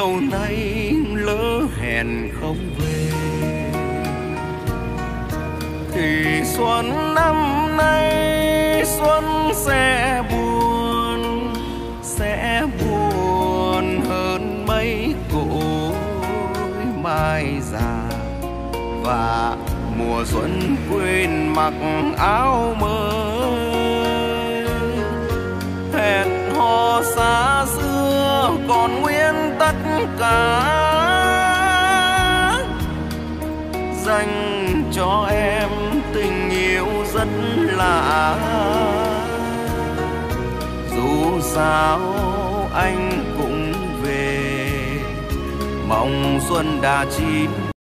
chiều nay lỡ hẹn không về thì xuân năm nay xuân sẽ buồn hơn mấy cội mai già và mùa xuân quên mặc áo mới. Hẹn hò xa xưa còn nguyên tất cả dành cho em tình yêu rất lạ. Dù sao anh cũng về mong xuân đã chín